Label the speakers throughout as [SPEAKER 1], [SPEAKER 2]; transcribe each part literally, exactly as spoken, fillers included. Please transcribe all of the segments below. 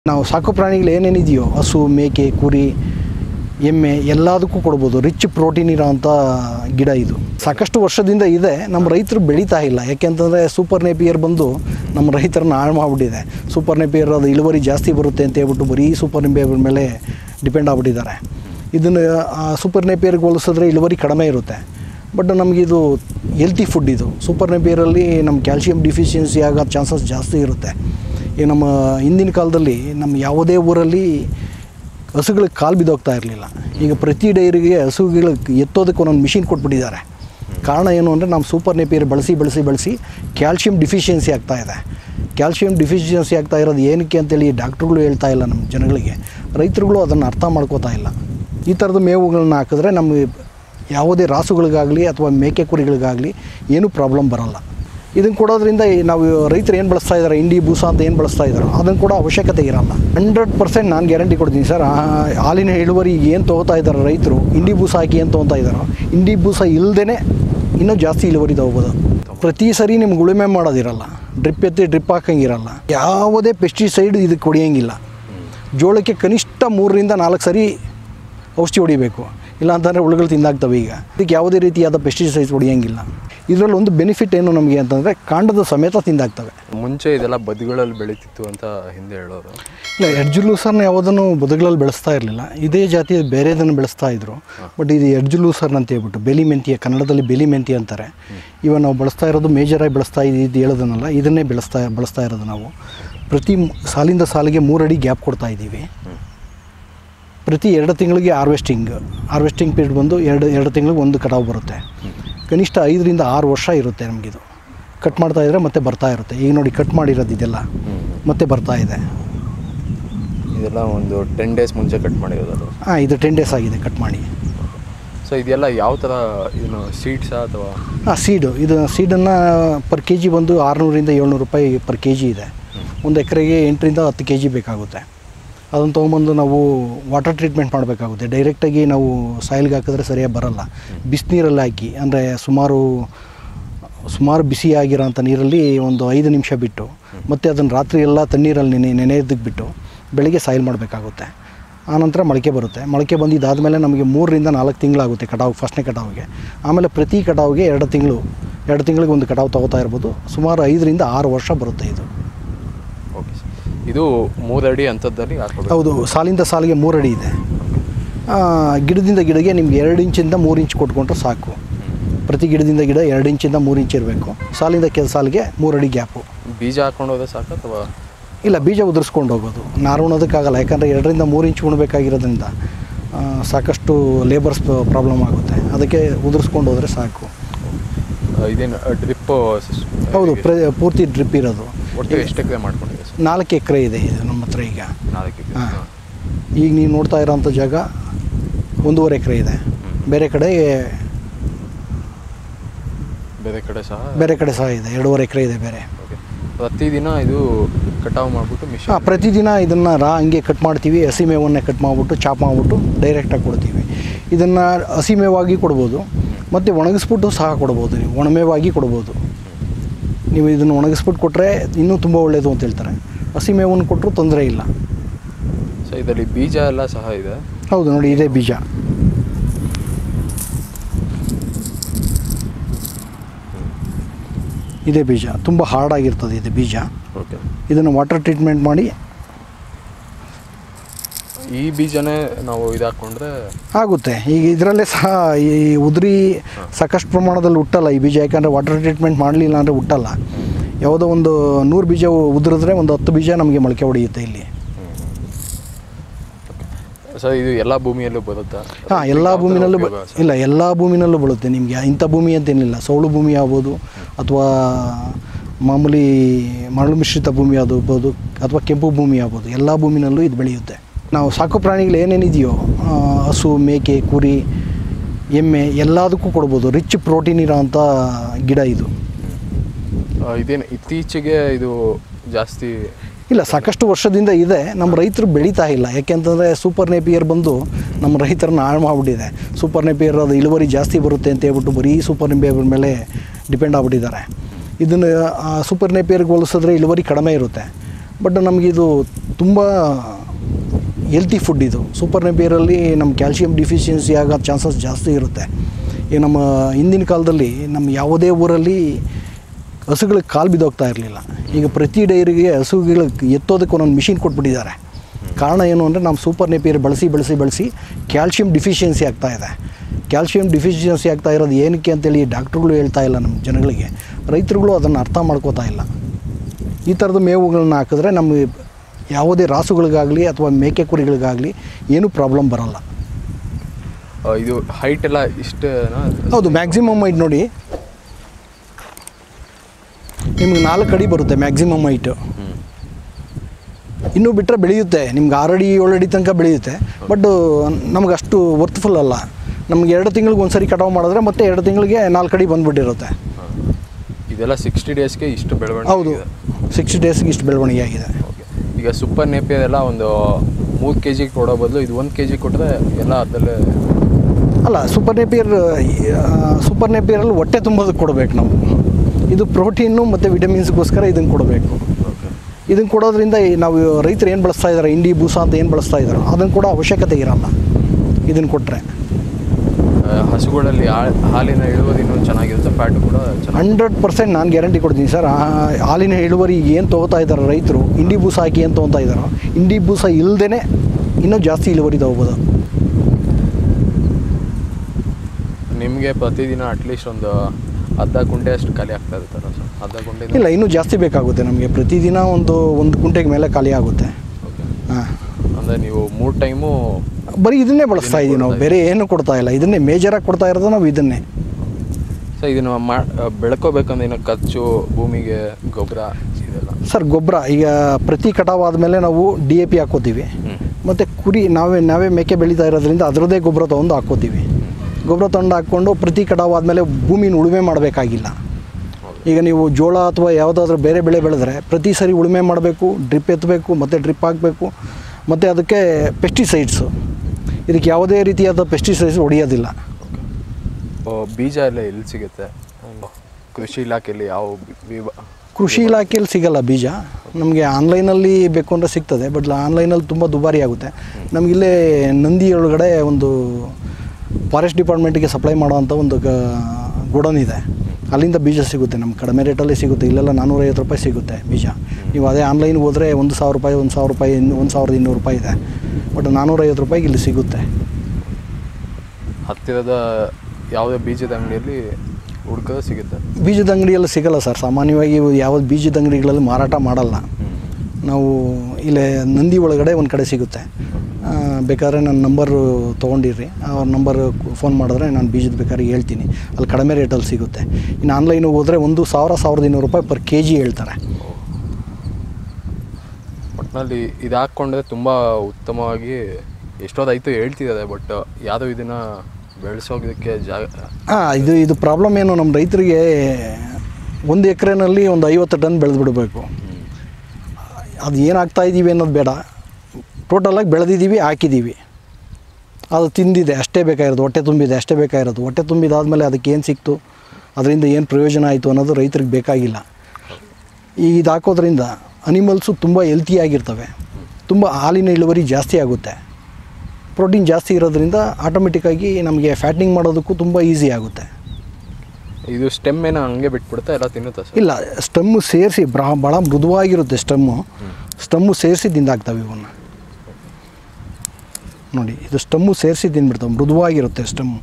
[SPEAKER 1] ನಾವು ಸಾಕೋ ಪ್ರಾಣಿಗಳು ಏನೇನಿದೆಯೋ ಹಸು ಮೇಕೆ ಕುರಿ ಎಮ್ಮೆ ಎಲ್ಲದಕ್ಕೂ ಕೊಡ್ಬೋದು. ರಿಚ್ ಪ್ರೋಟೀನ್ ಇರೋಂಥ ಗಿಡ ಇದು. ಸಾಕಷ್ಟು ವರ್ಷದಿಂದ ಇದೆ, ನಮ್ಮ ರೈತರು ಬೆಳೀತಾ ಇಲ್ಲ. ಯಾಕೆಂತಂದರೆ ಸೂಪರ್ ನೇಪಿಯರ್ ಬಂದು ನಮ್ಮ ರೈತರನ್ನ ಹಾಳು ಮಾಡಿಬಿಟ್ಟಿದೆ. ಸೂಪರ್ ನೇಪಿಯರ್ ಅದು ಇಳುವರಿ ಜಾಸ್ತಿ ಬರುತ್ತೆ ಅಂತ ಹೇಳ್ಬಿಟ್ಟು ಬರೀ ಸೂಪರ್ ನೇಪಿಯರ್ ಮೇಲೆ ಡಿಪೆಂಡ್ ಆಗಿಬಿಟ್ಟಿದ್ದಾರೆ. ಇದನ್ನು ಸೂಪರ್ ನೇಪಿಯರ್ಗೆ ಹೋಲಿಸಿದ್ರೆ ಇಳುವರಿ ಕಡಿಮೆ ಇರುತ್ತೆ. ಬಟ್ ನಮಗಿದು ಹೆಲ್ತಿ ಫುಡ್. ಇದು ಸೂಪರ್ ನೇಪಿಯರಲ್ಲಿ ನಮ್ಮ ಕ್ಯಾಲ್ಶಿಯಂ ಡಿಫಿಷಿಯನ್ಸಿ ಆಗೋ ಚಾನ್ಸಸ್ ಜಾಸ್ತಿ ಇರುತ್ತೆ. ಈಗ ನಮ್ಮ ಹಿಂದಿನ ಕಾಲದಲ್ಲಿ ನಮ್ಮ ಯಾವುದೇ ಊರಲ್ಲಿ ಹಸುಗಳಿಗೆ ಕಾಲು ಬಿದ್ದೋಗ್ತಾ ಇರಲಿಲ್ಲ. ಈಗ ಪ್ರತಿ ಡೈರಿಗೆ ಹಸುಗಳಿಗೆ ಎತ್ತೋದಕ್ಕೆ ಒಂದೊಂದು ಮಿಷಿನ್ ಕೊಟ್ಬಿಟ್ಟಿದ್ದಾರೆ. ಕಾರಣ ಏನು ಅಂದರೆ ನಮ್ಮ ಸೂಪರ್ ನೇಪಿಯರ್ ಬಳಸಿ ಬಳಸಿ ಬಳಸಿ ಕ್ಯಾಲ್ಶಿಯಂ ಡಿಫಿಷಿಯನ್ಸಿ ಆಗ್ತಾಯಿದೆ. ಕ್ಯಾಲ್ಶಿಯಂ ಡಿಫಿಷಿಯನ್ಸಿ ಆಗ್ತಾ ಇರೋದು ಏನಕ್ಕೆ ಅಂತೇಳಿ ಡಾಕ್ಟ್ರುಗಳು ಹೇಳ್ತಾ ಇಲ್ಲ ನಮ್ಮ ಜನಗಳಿಗೆ. ರೈತರುಗಳು ಅದನ್ನು ಅರ್ಥ ಮಾಡ್ಕೋತಾ ಇಲ್ಲ. ಈ ಥರದ ಮೇವುಗಳನ್ನ ಹಾಕಿದ್ರೆ ನಮಗೆ ಯಾವುದೇ ರಾಸುಗಳಿಗಾಗಲಿ ಅಥವಾ ಮೇಕೆ ಕುರಿಗಳಿಗಾಗಲಿ ಏನೂ ಪ್ರಾಬ್ಲಮ್ ಬರೋಲ್ಲ. ಇದನ್ನು ಕೊಡೋದ್ರಿಂದ ನಾವು ರೈತರು ಏನು ಬಳಸ್ತಾ ಇದ್ದಾರೆ, ಇಂಡಿ ಬೂಸ ಅಂತ ಏನು ಬಳಸ್ತಾ ಇದ್ದಾರೋ ಅದನ್ನು ಕೂಡ ಅವಶ್ಯಕತೆ ಇರೋಲ್ಲ. ಹಂಡ್ರೆಡ್ ಪರ್ಸೆಂಟ್ ನಾನು ಗ್ಯಾರಂಟಿ ಕೊಡ್ತೀನಿ ಸರ್. ಹಾಲಿನ ಇಳುವರಿ ಏನು ತೊಗೋತಾ ಇದ್ದಾರೆ ರೈತರು, ಇಂಡಿ ಬೂಸ ಹಾಕಿ ಏನು ತೊಗೊತಾ ಇದ್ದಾರೋ, ಇಂಡಿ ಬೂಸ ಇಲ್ಲದೇ ಇನ್ನೂ ಜಾಸ್ತಿ ಇಳುವರಿ ತೊಗೋಬೋದು. ಪ್ರತಿ ಸರಿ ನಿಮ್ಗೆ ಉಳುಮೆ ಮಾಡೋದಿರಲ್ಲ, ಡ್ರಿಪ್ ಎತ್ತಿ ಡ್ರಿಪ್ ಹಾಕಂಗಿರಲ್ಲ, ಯಾವುದೇ ಪೆಸ್ಟಿಸೈಡ್ ಇದಕ್ಕೆ ಹೊಡಿಯೋಂಗಿಲ್ಲ. ಜೋಳಕ್ಕೆ ಕನಿಷ್ಠ ಮೂರರಿಂದ ನಾಲ್ಕು ಸರಿ ಔಷಧಿ ಹೊಡಿಬೇಕು, ಇಲ್ಲ ಅಂತಂದರೆ ಹುಳುಗಳು ತಿಂದಾಗ್ತವೆ. ಈಗ ಇದಕ್ಕೆ ಯಾವುದೇ ರೀತಿಯಾದ ಪೆಸ್ಟಿಸೈಡ್ಸ್ ಹೊಡಿಯೋಂಗಿಲ್ಲ. ಇದರಲ್ಲಿ ಒಂದು ಬೆನಿಫಿಟ್ ಏನು ನಮಗೆ ಅಂತಂದರೆ ಕಾಂಡದ ಸಮೇತ ತಿಂದಾಗ್ತವೆ.
[SPEAKER 2] ಮುಂಚೆ ಇದೆಲ್ಲ ಬದುಗಳಲ್ಲಿ ಬೆಳೀತಿತ್ತು ಅಂತ ಹಿಂದೆ ಹೇಳೋರು.
[SPEAKER 1] ಇಲ್ಲ, ಎಡ್ಜ್ ಲೂಸರ್ನ ಯಾವುದನ್ನು ಬದುಗಳಲ್ಲಿ ಬೆಳೆಸ್ತಾ ಇರಲಿಲ್ಲ. ಇದೇ ಜಾತಿ ಬೇರೆದನ್ನು ಬೆಳೆಸ್ತಾ ಇದ್ರು. ಬಟ್ ಇದು ಎಡ್ಜ್ ಲೂಸರ್ನ ಅಂತ ಹೇಳ್ಬಿಟ್ಟು ಬೇಲಿ ಮೆಂತಿ, ಕನ್ನಡದಲ್ಲಿ ಬೇಲಿ ಮೆಂತಿ ಅಂತಾರೆ. ಇವಾಗ ನಾವು ಬಳಸ್ತಾ ಇರೋದು ಮೇಜರಾಗಿ ಬೆಳೆಸ್ತಾ ಇದ್ದು ಹೇಳೋದನ್ನಲ್ಲ, ಇದನ್ನೇ ಬೆಳೆಸ್ತಾ ಬಳಸ್ತಾ ಇರೋದು ನಾವು. ಪ್ರತಿ ಸಾಲಿಂದ ಸಾಲಿಗೆ ಮೂರು ಅಡಿ ಗ್ಯಾಪ್ ಕೊಡ್ತಾ ಇದ್ದೀವಿ. ಪ್ರತಿ ಎರಡು ತಿಂಗಳಿಗೆ ಹಾರ್ವೆಸ್ಟಿಂಗ್ ಹಾರ್ವೆಸ್ಟಿಂಗ್ ಪೀರಿಯಡ್ ಬಂದು ಎರಡು ಎರಡು ತಿಂಗಳಿಗೆ ಒಂದು ಕಟಾವು ಬರುತ್ತೆ. ಕನಿಷ್ಠ ಐದರಿಂದ ಆರು ವರ್ಷ ಇರುತ್ತೆ ನಮಗಿದು. ಕಟ್ ಮಾಡ್ತಾ ಇದ್ದರೆ ಮತ್ತೆ ಬರ್ತಾ ಇರುತ್ತೆ. ಈಗ ನೋಡಿ ಕಟ್ ಮಾಡಿರೋದು ಇದೆಲ್ಲ ಮತ್ತೆ ಬರ್ತಾ ಇದೆ.
[SPEAKER 2] ಇದೆಲ್ಲ ಒಂದು ಟೆನ್ ಡೇಸ್ ಮುಂಚೆ ಕಟ್ ಮಾಡಿರೋದು.
[SPEAKER 1] ಹಾಂ, ಇದು ಟೆನ್ ಡೇಸ್ ಆಗಿದೆ ಕಟ್ ಮಾಡಿ.
[SPEAKER 2] ಸೊ ಇದೆಲ್ಲ ಯಾವ ಥರ ಏನು ಸೀಡ್ಸಾ ಅಥವಾ?
[SPEAKER 1] ಹಾಂ, ಸೀಡು. ಇದು ಸೀಡನ್ನು ಪರ್ ಕೆ ಜಿ ಬಂದು ಆರುನೂರಿಂದ ಏಳ್ನೂರು ರೂಪಾಯಿ ಪರ್ ಕೆ ಜಿ ಇದೆ. ಒಂದು ಎಕರೆಗೆ ಎಂಟರಿಂದ ಹತ್ತು ಕೆ ಜಿ ಬೇಕಾಗುತ್ತೆ. ಅದನ್ನು ತೊಗೊಂಬಂದು ನಾವು ವಾಟರ್ ಟ್ರೀಟ್ಮೆಂಟ್ ಮಾಡಬೇಕಾಗುತ್ತೆ. ಡೈರೆಕ್ಟಾಗಿ ನಾವು ಸಾಯಿಲ್ಗೆ ಹಾಕಿದ್ರೆ ಸರಿಯಾಗಿ ಬರೋಲ್ಲ. ಬಿಸಿನೀರಲ್ಲಿ ಹಾಕಿ, ಅಂದರೆ ಸುಮಾರು ಸುಮಾರು ಬಿಸಿಯಾಗಿರೋಂಥ ನೀರಲ್ಲಿ ಒಂದು ಐದು ನಿಮಿಷ ಬಿಟ್ಟು ಮತ್ತು ಅದನ್ನು ರಾತ್ರಿ ಎಲ್ಲ ತಣ್ಣೀರಲ್ಲಿ ನೆನೆ ನೆನೆಯೋದಕ್ಕೆ ಬಿಟ್ಟು ಬೆಳಗ್ಗೆ ಸಾಯಿಲ್ ಮಾಡಬೇಕಾಗುತ್ತೆ. ಆನಂತರ ಮೊಳಕೆ ಬರುತ್ತೆ. ಮೊಳಕೆ ಬಂದಿದ್ದಾದಮೇಲೆ ನಮಗೆ ಮೂರರಿಂದ ನಾಲ್ಕು ತಿಂಗಳಾಗುತ್ತೆ ಕಟಾವು, ಫಸ್ಟ್ನೇ ಕಟಾವಿಗೆ. ಆಮೇಲೆ ಪ್ರತಿ ಕಟಾವಿಗೆ ಎರಡು ತಿಂಗಳು ಎರಡು ತಿಂಗಳಿಗೆ ಒಂದು ಕಟಾವು ತೊಗೋತಾ ಇರ್ಬೋದು. ಸುಮಾರು ಐದರಿಂದ ಆರು ವರ್ಷ ಬರುತ್ತೆ ಇದು.
[SPEAKER 2] Okay sir. ಇದು ಮೂರು ಅಡಿ ಅಂಥದ್ದಲ್ಲಿ ಹಾಕೋದು?
[SPEAKER 1] ಹೌದು, ಸಾಲಿಂದ ಸಾಲಿಗೆ ಮೂರು ಅಡಿ ಇದೆ. ಗಿಡದಿಂದ ಗಿಡಗೆ ನಿಮ್ಗೆ ಎರಡು ಇಂಚಿಂದ ಮೂರು ಇಂಚ್ ಕೊಟ್ಕೊಂಡ್ರೆ ಸಾಕು. ಪ್ರತಿ ಗಿಡದಿಂದ ಗಿಡ ಎರಡು ಇಂಚಿಂದ ಮೂರು ಇಂಚ್ ಇರಬೇಕು. ಸಾಲಿಂದ ಕೆಲ ಸಾಲಿಗೆ ಮೂರು ಅಡಿ ಗ್ಯಾಪು.
[SPEAKER 2] ಬೀಜ ಹಾಕೊಂಡು ಹೋದ್ರೆ ಸಾಕು ಅಥವಾ?
[SPEAKER 1] ಇಲ್ಲ, ಬೀಜ ಉದುರಿಸ್ಕೊಂಡು ಹೋಗೋದು. ನಾರು ಉಣೋದಕ್ಕಾಗಲ್ಲ, ಯಾಕಂದರೆ ಎರಡರಿಂದ ಮೂರು ಇಂಚ್ ಉಣಬೇಕಾಗಿರೋದ್ರಿಂದ ಸಾಕಷ್ಟು ಲೇಬರ್ಸ್ ಪ್ರಾಬ್ಲಮ್ ಆಗುತ್ತೆ. ಅದಕ್ಕೆ ಉದುರಿಸ್ಕೊಂಡು ಹೋದರೆ ಸಾಕು.
[SPEAKER 2] ಇದೇನು ಡ್ರಿಪ್ಪು?
[SPEAKER 1] ಹೌದು, ಪ್ರ ಪೂರ್ತಿ ಡ್ರಿಪ್ ಇರೋದು.
[SPEAKER 2] ಒಟ್ಟು ಎಷ್ಟು ಎಕರೆ ಮಾಡ್ಕೊಂಡಿದೆ ಸರ್?
[SPEAKER 1] ನಾಲ್ಕು ಎಕರೆ ಇದೆ ಇದು ನಮ್ಮ ಹತ್ರ ಈಗ.
[SPEAKER 2] ನಾಲ್ಕು ಎಕರೆ.
[SPEAKER 1] ಹಾಂ, ಈಗ ನೀವು ನೋಡ್ತಾ ಇರೋಂಥ ಜಾಗ ಒಂದೂವರೆ ಎಕರೆ ಇದೆ. ಬೇರೆ ಕಡೆ
[SPEAKER 2] ಬೇರೆ ಕಡೆ ಸಹ
[SPEAKER 1] ಬೇರೆ ಕಡೆ ಸಹ ಇದೆ, ಎರಡೂವರೆ ಎಕರೆ ಇದೆ ಬೇರೆ.
[SPEAKER 2] ಓಕೆ. ಪ್ರತಿದಿನ ಇದು ಕಟಾವು ಮಾಡಿಬಿಟ್ಟು ಮಿಷನ್?
[SPEAKER 1] ಹಾಂ, ಪ್ರತಿದಿನ ಇದನ್ನು ರಾ ಹಂಗೆ ಕಟ್ ಮಾಡ್ತೀವಿ. ಹಸಿ ಮೇವನ್ನೇ ಕಟ್ ಮಾಡಿಬಿಟ್ಟು ಚಾಪ್ ಮಾಡಿಬಿಟ್ಟು ಡೈರೆಕ್ಟಾಗಿ ಕೊಡ್ತೀವಿ. ಇದನ್ನು ಹಸಿ ಮೇವಾಗಿ ಕೊಡ್ಬೋದು, ಮತ್ತು ಒಣಗಿಸ್ಬಿಟ್ಟು ಸಹ ಕೊಡ್ಬೋದು. ನೀವು ಒಣಮೇವಾಗಿ ಕೊಡ್ಬೋದು. ನೀವು ಇದನ್ನು ಒಣಗಿಸ್ಬಿಟ್ಟು ಕೊಟ್ಟರೆ ಇನ್ನೂ ತುಂಬ ಒಳ್ಳೆಯದು ಅಂತ ಹೇಳ್ತಾರೆ. ಹಸಿ ಮೇವನ್ನು ಕೊಟ್ಟರು ತೊಂದರೆ ಇಲ್ಲ.
[SPEAKER 2] ಸೊ ಇದರಲ್ಲಿ ಬೀಜ ಎಲ್ಲ ಸಹ ಇದೆ?
[SPEAKER 1] ಹೌದು, ನೋಡಿ ಇದೇ ಬೀಜ. ಇದೇ ಬೀಜ ತುಂಬ ಹಾರ್ಡಾಗಿರ್ತದೆ ಇದು ಬೀಜ.
[SPEAKER 2] ಓಕೆ. ಇದನ್ನು
[SPEAKER 1] ವಾಟರ್ ಟ್ರೀಟ್ಮೆಂಟ್ ಮಾಡಿ
[SPEAKER 2] ಈ ಬೀಜನೇ ನಾವು ಇದು ಹಾಕ್ಕೊಂಡ್ರೆ
[SPEAKER 1] ಆಗುತ್ತೆ. ಈಗ ಇದರಲ್ಲೇ ಸಹ ಈ ಉದುರಿ ಸಾಕಷ್ಟು ಪ್ರಮಾಣದಲ್ಲಿ ಹುಟ್ಟಲ್ಲ ಈ ಬೀಜ. ಯಾಕಂದರೆ ವಾಟರ್ ಟ್ರೀಟ್ಮೆಂಟ್ ಮಾಡಲಿಲ್ಲ ಅಂದರೆ ಹುಟ್ಟಲ್ಲ. ಯಾವುದೋ ಒಂದು ನೂರು ಬೀಜ ಉದುರಿದ್ರೆ ಒಂದು ಹತ್ತು ಬೀಜ ನಮಗೆ ಮೊಳಕೆ ಹೊಡೆಯುತ್ತೆ ಇಲ್ಲಿ.
[SPEAKER 2] ಸರ್, ಇದು ಎಲ್ಲ ಭೂಮಿಯಲ್ಲೂ ಬರುತ್ತಾ?
[SPEAKER 1] ಹಾಂ, ಎಲ್ಲ ಭೂಮಿನಲ್ಲೂ ಇಲ್ಲ, ಎಲ್ಲ ಭೂಮಿನಲ್ಲೂ ಬರುತ್ತೆ. ನಿಮಗೆ ಇಂಥ ಭೂಮಿ ಅಂತೇನಿಲ್ಲ. ಸೌಳು ಭೂಮಿ ಆಗ್ಬೋದು, ಅಥವಾ ಮಾಮೂಲಿ ಮರಳು ಮಿಶ್ರಿತ ಭೂಮಿ ಆಗ್ಬೋದು, ಅಥವಾ ಕೆಂಪು ಭೂಮಿ ಆಗ್ಬೋದು. ಎಲ್ಲ ಭೂಮಿನಲ್ಲೂ ಇದು ಬೆಳೆಯುತ್ತೆ. ನಾವು ಸಾಕೋ ಪ್ರಾಣಿಗಳು ಏನೇನಿದೆಯೋ ಹಸು ಮೇಕೆ ಕುರಿ ಎಮ್ಮೆ ಎಲ್ಲದಕ್ಕೂ ಕೊಡ್ಬೋದು. ರಿಚ್ ಪ್ರೋಟೀನ್ ಇರೋಂಥ ಗಿಡ ಇದು.
[SPEAKER 2] ಇದೇನು ಇತ್ತೀಚೆಗೆ ಇದು ಜಾಸ್ತಿ?
[SPEAKER 1] ಇಲ್ಲ, ಸಾಕಷ್ಟು ವರ್ಷದಿಂದ ಇದೆ, ನಮ್ಮ ರೈತರು ಬೆಳೀತಾ ಇಲ್ಲ. ಯಾಕೆಂತಂದರೆ ಸೂಪರ್ ನೇಪಿಯರ್ ಬಂದು ನಮ್ಮ ರೈತರನ್ನ ಹಾಳು ಮಾಡಿಬಿಟ್ಟಿದೆ. ಸೂಪರ್ ನೇಪಿಯರ್ ಅದು ಇಳುವರಿ ಜಾಸ್ತಿ ಬರುತ್ತೆ ಅಂತ ಹೇಳ್ಬಿಟ್ಟು ಬರೀ ಸೂಪರ್ ನೇಪಿಯರ್ ಮೇಲೆ ಡಿಪೆಂಡ್ ಆಗಿಬಿಟ್ಟಿದ್ದಾರೆ. ಇದನ್ನು ಸೂಪರ್ ನೇಪಿಯರ್ಗೆ ಹೋಲಿಸಿದ್ರೆ ಇಳುವರಿ ಕಡಿಮೆ ಇರುತ್ತೆ. ಬಟ್ ನಮಗಿದು ತುಂಬ ಹೆಲ್ತಿ ಫುಡ್ ಇದು. ಸೂಪರ್ ನೆಪಿಯರಲ್ಲಿ ನಮ್ಮ ಕ್ಯಾಲ್ಶಿಯಂ ಡಿಫಿಷಿಯನ್ಸಿ ಆಗೋ ಚಾನ್ಸಸ್ ಜಾಸ್ತಿ ಇರುತ್ತೆ. ಈಗ ನಮ್ಮ ಹಿಂದಿನ ಕಾಲದಲ್ಲಿ ನಮ್ಮ ಯಾವುದೇ ಊರಲ್ಲಿ ಹಸುಗಳಿಗೆ ಕಾಲು ಬಿದ್ದೋಗ್ತಾ ಇರಲಿಲ್ಲ. ಈಗ ಪ್ರತಿ ಡೈರಿಗೆ ಹಸುಗಳಿಗೆ ಎತ್ತೋದಕ್ಕೆ ಒಂದೊಂದು ಮಿಷಿನ್ ಕೊಟ್ಬಿಟ್ಟಿದ್ದಾರೆ. ಕಾರಣ ಏನು ಅಂದರೆ ನಾವು ಸೂಪರ್ ನೆಪಿಯರ್ ಬಳಸಿ ಬಳಸಿ ಬಳಸಿ ಕ್ಯಾಲ್ಶಿಯಂ ಡಿಫಿಷಿಯನ್ಸಿ ಆಗ್ತಾಯಿದೆ. ಕ್ಯಾಲ್ಶಿಯಂ ಡಿಫಿಷಿಯನ್ಸಿ ಆಗ್ತಾ ಇರೋದು ಏನಕ್ಕೆ ಅಂತೇಳಿ ಡಾಕ್ಟ್ರುಗಳು ಹೇಳ್ತಾ ಇಲ್ಲ ನಮ್ಮ ಜನಗಳಿಗೆ, ರೈತರುಗಳು ಅದನ್ನು ಅರ್ಥ ಮಾಡ್ಕೋತಾ ಇಲ್ಲ. ಈ ಥರದ ಮೇವುಗಳನ್ನ ಹಾಕಿದ್ರೆ ನಮಗೆ ಯಾವುದೇ ರಾಸುಗಳಿಗಾಗಲಿ ಅಥವಾ ಮೇಕೆ ಕುರಿಗಳಿಗಾಗಲಿ ಏನೂ ಪ್ರಾಬ್ಲಮ್ ಬರೋಲ್ಲ.
[SPEAKER 2] ಇದು ಹೈಟ್ ಎಲ್ಲ ಇಷ್ಟು?
[SPEAKER 1] ಹೌದು, ಮ್ಯಾಕ್ಸಿಮಮ್ ಹೈಟ್ ನೋಡಿ ನಿಮ್ಗೆ ನಾಲ್ಕು ಅಡಿ ಬರುತ್ತೆ ಮ್ಯಾಕ್ಸಿಮಮ್ ಹೈಟು. ಇನ್ನೂ ಬಿಟ್ಟರೆ ಬೆಳೆಯುತ್ತೆ, ನಿಮ್ಗೆ ಆರು ಅಡಿ ಏಳು ಅಡಿ ತನಕ ಬೆಳೆಯುತ್ತೆ. ಬಟ್ ನಮ್ಗೆ ಅಷ್ಟು ವರ್ತ್ಫುಲ್ ಅಲ್ಲ. ನಮ್ಗೆ ಎರಡು ತಿಂಗಳಿಗೆ ಒಂದು ಸರಿ ಕಟಾವು ಮಾಡಿದ್ರೆ ಮತ್ತೆ ಎರಡು ತಿಂಗಳಿಗೆ ನಾಲ್ಕು ಅಡಿ ಬಂದುಬಿಟ್ಟಿರುತ್ತೆ.
[SPEAKER 2] ಇದೆಲ್ಲ ಸಿಕ್ಸ್ಟಿ ಡೇಸ್ಗೆ ಇಷ್ಟು ಬೆಳವಣಿಗೆ?
[SPEAKER 1] ಹೌದು, ಸಿಕ್ಸ್ಟಿ ಡೇಸ್ಗೆ ಇಷ್ಟು ಬೆಳವಣಿಗೆ ಆಗಿದೆ.
[SPEAKER 2] ಈಗ ಸೂಪರ್ ನೆಪಿಯರ್ ಎಲ್ಲ ಒಂದು ಮೂರು ಕೆ ಜಿಗೆ ಕೊಡೋ ಬದಲು ಇದು ಒಂದು ಕೆ ಜಿ ಕೊಟ್ಟರೆ ಎಲ್ಲ ಅದರಲ್ಲೇ
[SPEAKER 1] ಅಲ್ಲ. ಸೂಪರ್ ನೆಪಿಯರ್ ಸೂಪರ್ ನೆಪಿಯರಲ್ಲಿ ಹೊಟ್ಟೆ ತುಂಬೋದಕ್ಕೆ ಕೊಡಬೇಕು ನಾವು. ಇದು ಪ್ರೋಟೀನು ಮತ್ತು ವಿಟಮಿನ್ಸ್ಗೋಸ್ಕರ ಇದನ್ನು ಕೊಡಬೇಕು. ಇದನ್ನು ಕೊಡೋದ್ರಿಂದ ನಾವು ರೈತರು ಏನು ಬಳಸ್ತಾ ಇದ್ದಾರೆ, ಇಂಡಿ ಬೂಸ ಅಂತ ಏನು ಬಳಸ್ತಾ ಇದ್ದಾರೋ ಅದನ್ನು ಕೂಡ ಅವಶ್ಯಕತೆ ಇರಲ್ಲ ಇದನ್ನು ಕೊಟ್ಟರೆ.
[SPEAKER 2] ಹಸುಗಳಲ್ಲಿ ಹಾಲಿನ ಇಳುವರಿ ಇನ್ನೊಂದು ಚೆನ್ನಾಗಿರುತ್ತೆ, ಫ್ಯಾಟು ಕೂಡ
[SPEAKER 1] ಹಂಡ್ರೆಡ್ ಪರ್ಸೆಂಟ್ ನಾನು ಗ್ಯಾರಂಟಿ ಕೊಡ್ತೀನಿ ಸರ್. ಹಾಲಿನ ಇಳುವರಿ ಏನು ತೊಗೋತಾ ಇದ್ದಾರೆ ರೈತರು, ಇಂಡಿ ಬೂಸ ಹಾಕಿ ಏನು ತೊಗೊತಾ ಇದ್ದಾರೋ, ಇಂಡಿ ಬೂಸ ಇಲ್ಲದೇ ಇನ್ನೂ ಜಾಸ್ತಿ ಇಳುವರಿ ತೊಗೋಬೋದು.
[SPEAKER 2] ನಿಮಗೆ ಪ್ರತಿದಿನ ಅಟ್ಲೀಸ್ಟ್ ಒಂದು ಅರ್ಧ ಕುಂಟೆ ಅಷ್ಟು ಖಾಲಿ ಆಗ್ತಾ ಇರ್ತಾರ ಸರ್? ಅರ್ಧ ಕುಂಟೆ
[SPEAKER 1] ಇಲ್ಲ, ಇನ್ನೂ ಜಾಸ್ತಿ ಬೇಕಾಗುತ್ತೆ ನಮಗೆ. ಪ್ರತಿದಿನ ಒಂದು ಒಂದು ಕುಂಟೆಗೆ ಮೇಲೆ ಖಾಲಿ ಆಗುತ್ತೆ. ಹಾಂ,
[SPEAKER 2] ಅಂದರೆ ನೀವು ಮೂರು ಟೈಮು
[SPEAKER 1] ಬರೀ ಇದನ್ನೇ ಬಳಸ್ತಾ ಇದ್ದೀವಿ ನಾವು, ಬೇರೆ ಏನು ಕೊಡ್ತಾ ಇಲ್ಲ. ಇದನ್ನೇ ಮೇಜರಾಗಿ ಕೊಡ್ತಾ ಇರೋದು ನಾವು, ಇದನ್ನೇ.
[SPEAKER 2] ಸರ್ ಇದನ್ನು ಮಾ ಬೆಳ್ಕೋಬೇಕಂದ್ರೆ ಇನ್ನು ಖರ್ಚು, ಭೂಮಿಗೆ ಗೊಬ್ಬರ ಇದೆಲ್ಲ?
[SPEAKER 1] ಸರ್ ಗೊಬ್ಬರ ಈಗ ಪ್ರತಿ ಕಟಾವಾದ ಮೇಲೆ ನಾವು ಡಿ ಎ ಪಿ ಹಾಕ್ಕೋತೀವಿ. ಮತ್ತು ಕುರಿ ನಾವೇ ನಾವೇ ಮೇಕೆ ಬೆಳೀತಾ ಇರೋದ್ರಿಂದ ಅದರದ್ದೇ ಗೊಬ್ಬರ ತೊಗೊಂಡು ಹಾಕ್ಕೋತೀವಿ. ಗೊಬ್ಬರ ತೊಗೊಂಡು ಹಾಕ್ಕೊಂಡು ಪ್ರತಿ ಕಟಾವಾದಮೇಲೆ ಭೂಮಿನ ಉಳುಮೆ ಮಾಡಬೇಕಾಗಿಲ್ಲ. ಈಗ ನೀವು ಜೋಳ ಅಥವಾ ಯಾವುದಾದ್ರೂ ಬೇರೆ ಬೆಳೆ ಬೆಳೆದ್ರೆ ಪ್ರತಿ ಸರಿ ಉಳುಮೆ ಮಾಡಬೇಕು, ಡ್ರಿಪ್ ಎತ್ತಬೇಕು, ಮತ್ತು ಡ್ರಿಪ್ ಹಾಕಬೇಕು, ಮತ್ತು ಅದಕ್ಕೆ ಪೆಸ್ಟಿಸೈಡ್ಸು. ಇದಕ್ಕೆ ಯಾವುದೇ ರೀತಿಯಾದ ಪೆಸ್ಟಿಸೈಡ್ಸ್ ಹೊಡೆಯೋದಿಲ್ಲ.
[SPEAKER 2] ಬೀಜ ಎಲ್ಲ ಎಲ್ಲಿ ಸಿಗುತ್ತೆ? ಕೃಷಿ ಇಲಾಖೆಯಲ್ಲಿ ಯಾವ ವಿಭಾ
[SPEAKER 1] ಕೃಷಿ ಇಲಾಖೆಯಲ್ಲಿ ಸಿಗಲ್ಲ ಬೀಜ. ನಮಗೆ ಆನ್ಲೈನಲ್ಲಿ ಬೇಕು ಅಂದರೆ ಸಿಗ್ತದೆ, ಬಟ್ ಆನ್ಲೈನಲ್ಲಿ ತುಂಬ ದುಬಾರಿ ಆಗುತ್ತೆ. ನಮಗಿಲ್ಲೇ ನಂದಿ ಒಳಗಡೆ ಒಂದು ಫಾರೆಸ್ಟ್ ಡಿಪಾರ್ಟ್ಮೆಂಟಿಗೆ ಸಪ್ಲೈ ಮಾಡೋವಂಥ ಒಂದು ಗೋಡನ್ ಇದೆ, ಅಲ್ಲಿಂದ ಬೀಜ ಸಿಗುತ್ತೆ. ನಮ್ಮ ಕಡಿಮೆ ರೇಟಲ್ಲಿ ಸಿಗುತ್ತೆ. ಇಲ್ಲೆಲ್ಲ ನಾನ್ನೂರೈವತ್ತು ರೂಪಾಯಿ ಸಿಗುತ್ತೆ ಬೀಜ. ನೀವು ಅದೇ ಆನ್ಲೈನ್ಗೆ ಹೋದರೆ ಒಂದು ಸಾವಿರ ರೂಪಾಯಿ ಒಂದು ಸಾವಿರ ರೂಪಾಯಿ ಒಂದು ಸಾವಿರದ ಇನ್ನೂರು ರೂಪಾಯಿ ಇದೆ. ಬಟ್ ನಾನ್ನೂರೈವತ್ತು ರೂಪಾಯಿಗೆ ಇಲ್ಲಿ ಸಿಗುತ್ತೆ.
[SPEAKER 2] ಹತ್ತಿರದ ಯಾವುದೇ ಬೀಜದ ಅಂಗಡಿಯಲ್ಲಿ ಹುಡ್ಕೋದು ಸಿಗುತ್ತೆ?
[SPEAKER 1] ಬೀಜದ ಅಂಗಡಿಯಲ್ಲಿ ಸಿಗಲ್ಲ ಸರ್. ಸಾಮಾನ್ಯವಾಗಿ ಯಾವ್ದು ಬೀಜದ ಅಂಗಡಿಗಳಲ್ಲಿ ಮಾರಾಟ ಮಾಡಲ್ಲ ನಾವು. ಇಲ್ಲೇ ನಂದಿ ಒಳಗಡೆ ಒಂದು ಕಡೆ ಸಿಗುತ್ತೆ. ಬೇಕಾದ್ರೆ ನನ್ನ ನಂಬರು ತೊಗೊಂಡಿರ್ರಿ, ಅವ್ರ ನಂಬರ್ ಫೋನ್ ಮಾಡಿದ್ರೆ ನಾನು ಬೀಜದ ಬೇಕಾದ್ರೆ ಹೇಳ್ತೀನಿ. ಅಲ್ಲಿ ಕಡಿಮೆ ರೇಟಲ್ಲಿ ಸಿಗುತ್ತೆ. ಇನ್ನು ಆನ್ಲೈನಿಗೆ ಹೋದರೆ ಒಂದು ಸಾವಿರ ಸಾವಿರದ ಇನ್ನೂರು ರೂಪಾಯಿ ಪರ್ ಕೆ ಜಿ ಹೇಳ್ತಾರೆ.
[SPEAKER 2] ಒಟ್ಟಿನಲ್ಲಿ ಇದು ಹಾಕ್ಕೊಂಡ್ರೆ ತುಂಬ ಉತ್ತಮವಾಗಿ ಎಷ್ಟೊತ್ತಾಯಿತು ಹೇಳ್ತಿದ್ದಾರೆ, ಬಟ್ ಯಾವುದೋ ಇದನ್ನು ಬೆಳೆಸೋದಕ್ಕೆ ಜಾಗ
[SPEAKER 1] ಹಾಂ ಇದು ಇದು ಪ್ರಾಬ್ಲಮ್ ಏನು, ನಮ್ಮ ರೈತರಿಗೆ ಒಂದು ಎಕರೆನಲ್ಲಿ ಒಂದು ಐವತ್ತು ಟನ್ ಬೆಳೆದ್ಬಿಡ್ಬೇಕು. ಅದು ಏನಾಗ್ತಾ ಇದ್ದೀವಿ ಅನ್ನೋದು ಬೇಡ, ಟೋಟಲಾಗಿ ಬೆಳೆದಿದ್ದೀವಿ, ಹಾಕಿದ್ದೀವಿ, ಅದು ತಿಂದಿದೆ ಅಷ್ಟೇ ಬೇಕಾಗಿರೋದು, ಹೊಟ್ಟೆ ತುಂಬಿದೆ ಅಷ್ಟೇ ಬೇಕಾಗಿರೋದು. ಹೊಟ್ಟೆ ತುಂಬಿದಾದಮೇಲೆ ಅದಕ್ಕೆ ಏನು ಸಿಕ್ತು, ಅದರಿಂದ ಏನು ಪ್ರಯೋಜನ ಆಯಿತು ಅನ್ನೋದು ರೈತರಿಗೆ ಬೇಕಾಗಿಲ್ಲ. ಇದು ಹಾಕೋದ್ರಿಂದ ಅನಿಮಲ್ಸು ತುಂಬ ಹೆಲ್ತಿಯಾಗಿರ್ತವೆ, ತುಂಬ ಹಾಲಿನ ಇಳುವರಿ ಜಾಸ್ತಿ ಆಗುತ್ತೆ, ಪ್ರೋಟೀನ್ ಜಾಸ್ತಿ ಇರೋದ್ರಿಂದ ಆಟೋಮೆಟಿಕ್ಕಾಗಿ ನಮಗೆ ಫ್ಯಾಟ್ನಿಂಗ್ ಮಾಡೋದಕ್ಕೂ ತುಂಬ ಈಸಿ ಆಗುತ್ತೆ.
[SPEAKER 2] ಇದು ಸ್ಟೆಮ್ ಏನೋ ಹಂಗೆ ಬಿಟ್ಬಿಡುತ್ತಾ ಎಲ್ಲ ತಿನ್ನುತ್ತಾ ಸರ್?
[SPEAKER 1] ಇಲ್ಲ, ಸ್ಟೆಮ್ಮು ಸೇರಿಸಿ ಬ್ರಾ ಭಾಳ ಮೃದುವಾಗಿರುತ್ತೆ ಸ್ಟೆಮ್ಮು. ಸ್ಟೆಮ್ಮು ಸೇರಿಸಿ ತಿಂದಾಕ್ತವೆ ಇವನ್ನ ನೋಡಿ. ಇದು ಸ್ಟೆಮ್ಮು ಸೇರಿಸಿ ತಿಂದ್ಬಿಡ್ತಾವೆ, ಮೃದುವಾಗಿರುತ್ತೆ ಸ್ಟೆಮ್ಮು.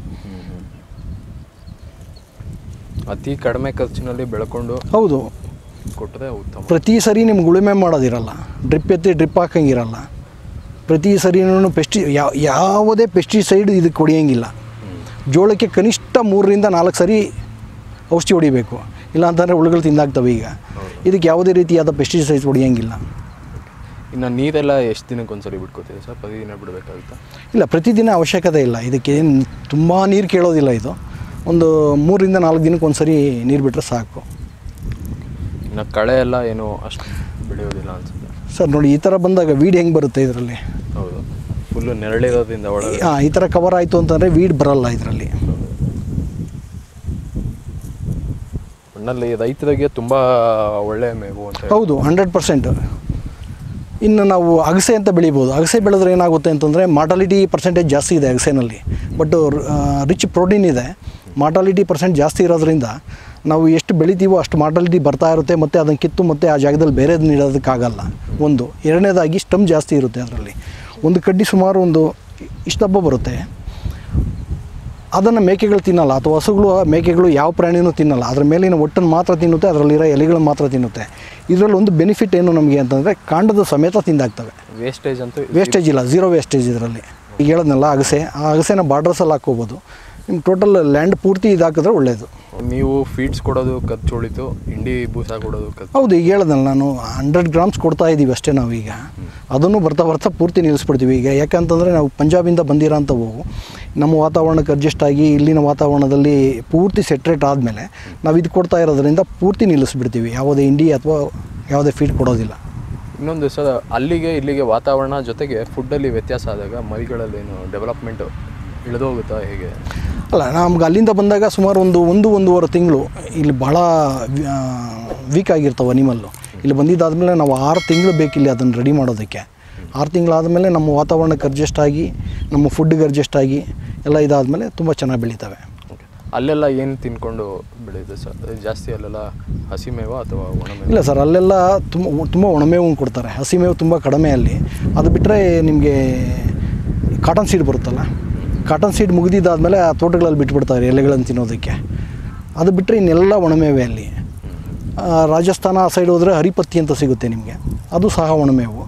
[SPEAKER 2] ಅತಿ ಕಡಿಮೆ ಖರ್ಚಿನಲ್ಲಿ ಬೆಳ್ಕೊಂಡು
[SPEAKER 1] ಹೌದು
[SPEAKER 2] ಕೊಟ್ಟರೆ ಉತ್ತಮ.
[SPEAKER 1] ಪ್ರತಿ ಸರಿ ನಿಮ್ಗೆ ಉಳುಮೆ ಮಾಡೋದಿರಲ್ಲ, ಡ್ರಿಪ್ ಎತ್ತಿ ಡ್ರಿಪ್ ಹಾಕಂಗಿರಲ್ಲ. ಪ್ರತಿ ಸರಿನೂ ಪೆಸ್ಟಿ ಯಾವ ಯಾವುದೇ ಪೆಸ್ಟಿಸೈಡ್ ಇದಕ್ಕೆ ಹೊಡೆಯೋಂಗಿಲ್ಲ. ಜೋಳಕ್ಕೆ ಕನಿಷ್ಠ ಮೂರರಿಂದ ನಾಲ್ಕು ಸರಿ ಔಷಧಿ ಹೊಡಿಬೇಕು, ಇಲ್ಲ ಅಂತಂದರೆ ಹುಳುಗಳು ತಿಂದಾಗ್ತವೆ. ಈಗ ಇದಕ್ಕೆ ಯಾವುದೇ ರೀತಿಯಾದ ಪೆಸ್ಟಿಸೈಡ್ಸ್ ಹೊಡೆಯೋಂಗಿಲ್ಲ.
[SPEAKER 2] ಇನ್ನು ನೀರೆಲ್ಲ ಎಷ್ಟು ದಿನಕ್ಕೆ ಒಂದು ಸರಿ ಬಿಟ್ಕೋತೀವಿ ಸರ್? ಪ್ರತಿದಿನ ಬಿಡಬೇಕಾಗುತ್ತಾ?
[SPEAKER 1] ಇಲ್ಲ, ಪ್ರತಿದಿನ ಅವಶ್ಯಕತೆ ಇಲ್ಲ. ಇದಕ್ಕೆ ಏನು ತುಂಬ ನೀರು ಕೇಳೋದಿಲ್ಲ. ಇದು ಒಂದು ಮೂರರಿಂದ ನಾಲ್ಕು ದಿನಕ್ಕೆ ಒಂದು ಸರಿ ನೀರು ಬಿಟ್ಟರೆ ಸಾಕು.
[SPEAKER 2] ಇನ್ನು ಕಳೆ ಎಲ್ಲ ಏನು ಅಷ್ಟು ಬೆಳೆಯೋದಿಲ್ಲ ಅನ್ಸುತ್ತೆ
[SPEAKER 1] ಸರ್. ನೋಡಿ ಈ ಥರ ಬಂದಾಗ ವೀಡ್ ಹೆಂಗೆ ಬರುತ್ತೆ ಇದರಲ್ಲಿ?
[SPEAKER 2] ಹೌದು, ಫುಲ್ಲು ನೆರಳಿರೋದ್ರಿಂದ ಒಳಗೆ.
[SPEAKER 1] ಹಾಂ, ಈ ಥರ ಕವರ್ ಆಯಿತು ಅಂತಂದರೆ ವೀಡ್ ಬರಲ್ಲ ಇದರಲ್ಲಿ.
[SPEAKER 2] ಒಟ್ಟಿನಲ್ಲಿ ರೈತರಿಗೆ ತುಂಬ ಒಳ್ಳೆಯ ಮೇವು ಅಂತ.
[SPEAKER 1] ಹೌದು, ಹಂಡ್ರೆಡ್ ಪರ್ಸೆಂಟ್ ಇನ್ನು ನಾವು ಅಗಸೆ ಅಂತ ಬೆಳಿಬೋದು. ಅಗಸೆ ಬೆಳೆದ್ರೆ ಏನಾಗುತ್ತೆ ಅಂತಂದರೆ ಮಾರ್ಟಾಲಿಟಿ ಪರ್ಸೆಂಟೇಜ್ ಜಾಸ್ತಿ ಇದೆ ಅಗಸೆನಲ್ಲಿ, ಬಟ್ ರಿಚ್ ಪ್ರೋಟೀನ್ ಇದೆ. ಮಾರ್ಟಾಲಿಟಿ ಪರ್ಸೆಂಟ್ ಜಾಸ್ತಿ ಇರೋದ್ರಿಂದ ನಾವು ಎಷ್ಟು ಬೆಳಿತೀವೋ ಅಷ್ಟು ಮಾರ್ಟಾಲಿಟಿ ಬರ್ತಾ ಇರುತ್ತೆ, ಮತ್ತು ಅದನ್ನು ಕಿತ್ತು ಮತ್ತು ಆ ಜಾಗದಲ್ಲಿ ಬೇರೆದು ನೀಡೋದಕ್ಕಾಗಲ್ಲ. ಒಂದು ಎರಡನೇದಾಗಿ ಸ್ಟಮ್ ಜಾಸ್ತಿ ಇರುತ್ತೆ ಅದರಲ್ಲಿ. ಒಂದು ಕಡ್ಡಿ ಸುಮಾರು ಒಂದು ಇಷ್ಟು ದಪ್ಪ ಬರುತ್ತೆ. ಅದನ್ನು ಮೇಕೆಗಳು ತಿನ್ನಲ್ಲ, ಅಥವಾ ಹಸುಗಳು ಮೇಕೆಗಳು ಯಾವ ಪ್ರಾಣಿನೂ ತಿನ್ನಲ್ಲ. ಅದರ ಮೇಲಿನ ಒಟ್ಟನ್ನು ಮಾತ್ರ ತಿನ್ನುತ್ತೆ, ಅದರಲ್ಲಿರೋ ಎಲೆಗಳನ್ನು ಮಾತ್ರ ತಿನ್ನುತ್ತೆ. ಇದರಲ್ಲಿ ಒಂದು ಬೆನಿಫಿಟ್ ಏನು ನಮಗೆ ಅಂತಂದರೆ ಕಾಂಡದ ಸಮೇತ ತಿಂದಾಗ್ತವೆ.
[SPEAKER 2] ವೇಸ್ಟೇಜ್ ಅಂತೂ
[SPEAKER 1] ವೇಸ್ಟೇಜ್ ಇಲ್ಲ, ಝೀರೋ ವೇಸ್ಟೇಜ್ ಇದರಲ್ಲಿ. ಈಗ ಹೇಳೋದ್ನಲ್ಲ ಅಗಸೆ, ಆ ಅಗಸೆನ ಬಾರ್ಡ್ರಸಲ್ಲಿ ಹಾಕ್ಕೋಬೋದು. ನಿಮ್ಮ ಟೋಟಲ್ ಲ್ಯಾಂಡ್ ಪೂರ್ತಿ ಇದಾಕಿದ್ರೆ ಒಳ್ಳೆಯದು.
[SPEAKER 2] ನೀವು ಫೀಡ್ಸ್ ಕೊಡೋದು ಖರ್ಚು ಉಳಿತು, ಹಿಂಡಿ ಬೂಸ ಕೊಡೋದು ಖರ್ಚು.
[SPEAKER 1] ಹೌದು, ಈಗ ಹೇಳೋದಲ್ಲ ನಾನು ಹಂಡ್ರೆಡ್ ಗ್ರಾಮ್ಸ್ ಕೊಡ್ತಾ ಇದ್ದೀವಿ ಅಷ್ಟೇ ನಾವೀಗ. ಅದನ್ನು ಬರ್ತಾ ಬರ್ತಾ ಪೂರ್ತಿ ನಿಲ್ಲಿಸ್ಬಿಡ್ತೀವಿ ಈಗ. ಯಾಕಂತಂದರೆ ನಾವು ಪಂಜಾಬಿಂದ ಬಂದಿರೋಂಥವು ನಮ್ಮ ವಾತಾವರಣಕ್ಕೆ ಅಡ್ಜಸ್ಟ್ ಆಗಿ ಇಲ್ಲಿನ ವಾತಾವರಣದಲ್ಲಿ ಪೂರ್ತಿ ಸೆಟ್ರೇಟ್ ಆದಮೇಲೆ ನಾವು ಇದು ಕೊಡ್ತಾ ಇರೋದ್ರಿಂದ ಪೂರ್ತಿ ನಿಲ್ಲಿಸ್ಬಿಡ್ತೀವಿ. ಯಾವುದೇ ಹಿಂಡಿ ಅಥವಾ ಯಾವುದೇ ಫೀಡ್ ಕೊಡೋದಿಲ್ಲ.
[SPEAKER 2] ಇನ್ನೊಂದು ಸರ್, ಅಲ್ಲಿಗೆ ಇಲ್ಲಿಗೆ ವಾತಾವರಣ ಜೊತೆಗೆ ಫುಡ್ಡಲ್ಲಿ ವ್ಯತ್ಯಾಸ ಆದಾಗ ಮರಿಗಳಲ್ಲೇನು ಡೆವಲಪ್ಮೆಂಟು ಇಳಿದೋಗುತ್ತಾ ಹೇಗೆ?
[SPEAKER 1] ಅಲ್ಲ, ನಮ್ಗೆ ಅಲ್ಲಿಂದ ಬಂದಾಗ ಸುಮಾರು ಒಂದು ಒಂದು ಒಂದೂವರೆ ತಿಂಗಳು ಇಲ್ಲಿ ಭಾಳ ವೀಕ್ ಆಗಿರ್ತಾವೆ ಅನಿಮಲ್ಲು. ಇಲ್ಲಿ ಬಂದಿದ್ದಾದಮೇಲೆ ನಾವು ಆರು ತಿಂಗಳು ಬೇಕಿಲ್ಲಿ ಅದನ್ನು ರೆಡಿ ಮಾಡೋದಕ್ಕೆ. ಆರು ತಿಂಗಳಾದಮೇಲೆ ನಮ್ಮ ವಾತಾವರಣಕ್ಕೆ ಅಡ್ಜಸ್ಟ್ ಆಗಿ, ನಮ್ಮ ಫುಡ್ಡಿಗೆ ಅಡ್ಜಸ್ಟ್ ಆಗಿ ಎಲ್ಲ ಇದಾದಮೇಲೆ ತುಂಬ ಚೆನ್ನಾಗಿ ಬೆಳೀತವೆ.
[SPEAKER 2] ಅಲ್ಲೆಲ್ಲ ಏನು ತಿನ್ಕೊಂಡು ಬೆಳೆಯುತ್ತೆ ಸರ್? ಜಾಸ್ತಿ ಅಲ್ಲೆಲ್ಲ ಹಸಿಮೇವ ಅಥವಾ ಒಣಮೇವು?
[SPEAKER 1] ಇಲ್ಲ ಸರ್, ಅಲ್ಲೆಲ್ಲ ತುಂಬ ತುಂಬ ಒಣಮೇವು ಕೊಡ್ತಾರೆ. ಹಸಿಮೇವು ತುಂಬ ಕಡಿಮೆ ಅಲ್ಲಿ. ಅದು ಬಿಟ್ಟರೆ ನಿಮಗೆ ಕಾಟನ್ ಸೀಡ್ ಬರುತ್ತಲ್ಲ, ಕಾಟನ್ ಸೀಡ್ ಮುಗಿದಿದ್ದಾದಮೇಲೆ ಆ ತೋಟಗಳಲ್ಲಿ ಬಿಟ್ಬಿಡ್ತಾರೆ ಎಲೆಗಳನ್ನು ತಿನ್ನೋದಕ್ಕೆ. ಅದು ಬಿಟ್ಟರೆ ಇನ್ನೆಲ್ಲ ಒಣಮೇವೆ ಅಲ್ಲಿ. ರಾಜಸ್ಥಾನ ಆ ಸೈಡ್ ಹೋದರೆ ಹರಿಪತ್ತಿ ಅಂತ ಸಿಗುತ್ತೆ ನಿಮಗೆ, ಅದು ಸಹ ಒಣಮೇವು.